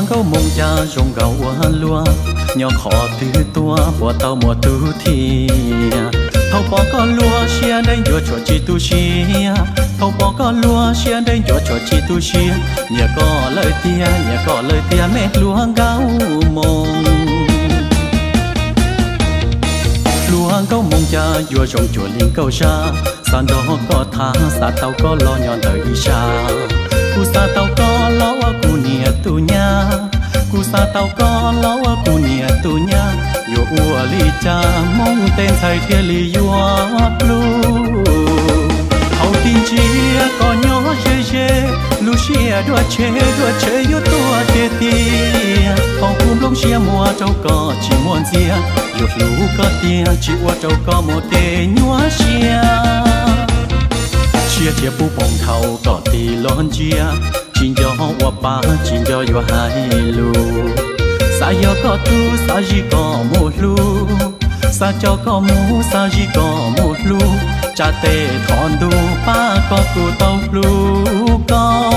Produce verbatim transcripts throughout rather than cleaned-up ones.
luang câu mông cha rong gạo lúa nhỏ khó từ tua bỏ tàu mùa tu thì thâu bỏ con lúa xia đây cho cho chi tu xia thâu bỏ con lúa xia đây cho cho chi tu xia nhà có lời tia nhà có lời tia mẹ luang gạo mông luang câu mông cha vừa rong chùa linh câu xa san đó có tha sa tàu có lo nhọn đời xa cu sa tàu có lo cu nia tu nha cu sa tàu có lo cu nia tu nha yo ua li cha mong tên thầy thiên li yo lu hậu tin chia có nhỏ dê dê Lucia đua chế đua chế yo tua tia tia hậu cung lông xia mùa trâu có chỉ muốn xia yo lu có tia chỉ ua trâu có một tê nhua xia chia chia bu bông thầu có tì lon chia chín giờ hoa ba chín giờ yo hai lu sa yo có tu sa ji có một lu sa cho có mu sa ji có một lu cha tê thon du ba có cu tàu lu có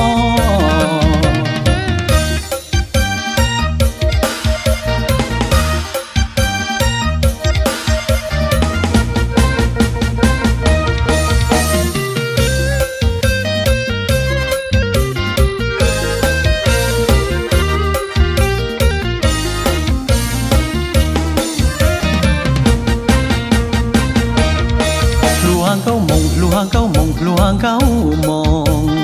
luang câu mông luang câu mông luang câu mông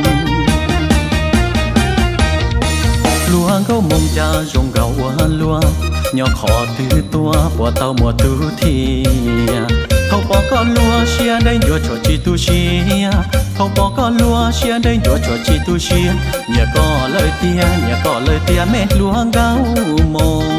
luang câu mông cha rong gạo lúa nhỏ khó từ tua bỏ tàu mùa tu thì thâu bỏ con lúa xia đây cho cho chi tu xia thâu bỏ con lúa xia đây cho cho chi tu xia nhà có lời tia nhà có lời tia mẹ luang gạo mông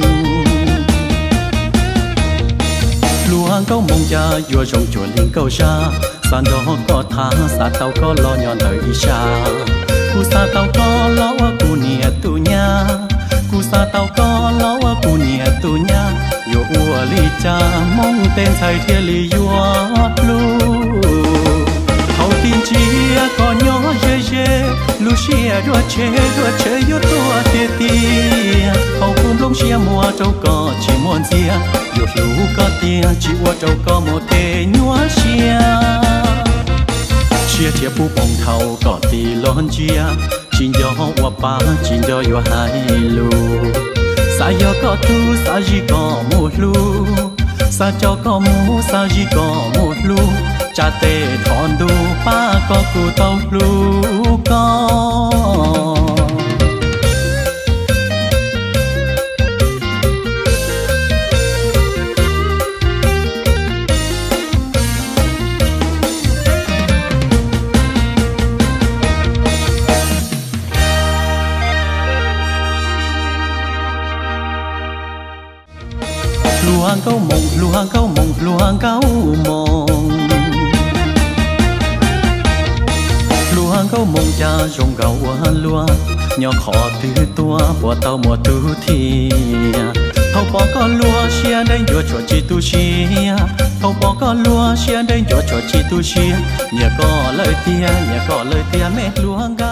luang câu mông cha vừa rong chùa linh câu xa san đó có tha sa tàu có lo nhọn đời xa cu sa tàu có lo cu nia tu nha cu sa tàu có lo cu nia tu nha yo ua li cha mong tên thầy thiên li yo lu hậu tin chia có nhỏ dê dê Lucia đua chế đua chế yo tua tia tia hậu cung lông xia mùa trâu có chỉ muốn xia yo lu có tia chỉ ua trâu có một tê nhua xia chia chia bu bông thầu có tì lon chia chín giờ hoa ba chín giờ yo hai lu sa yo có tu sa ji có một lu sa cho có mu sa ji có một lu cha tê thon du ba có cu tàu lu có luang câu mông luang câu mông luang câu mông luang câu mông cha rong gạo lúa nhỏ khó từ tua bỏ tàu mùa tu thì thâu bỏ con lúa xia đây cho cho chi tu xia thâu bỏ con lúa xia đây cho cho chi tu xia nhà có lời tia nhà có lời tia mẹ luang